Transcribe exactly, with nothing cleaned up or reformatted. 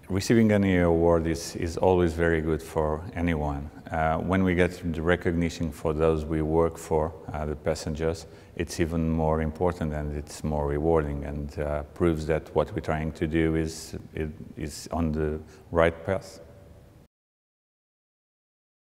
Receiving any award is, is always very good for anyone. Uh, when we get the recognition for those we work for, uh, the passengers, it's even more important and it's more rewarding, and uh, proves that what we're trying to do is, is on the right path.